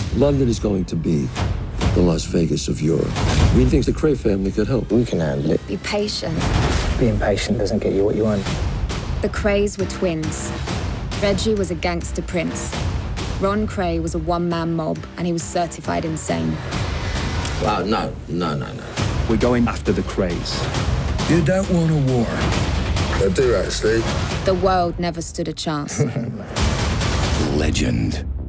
London is going to be the Las Vegas of Europe. We think the Kray family could help. We can handle it. Be patient. Being patient doesn't get you what you want. The Krays were twins. Reggie was a gangster prince. Ron Kray was a one-man mob, and he was certified insane. Wow, no. We're going after the Krays. You don't want a war. I do, actually. The world never stood a chance. Legend.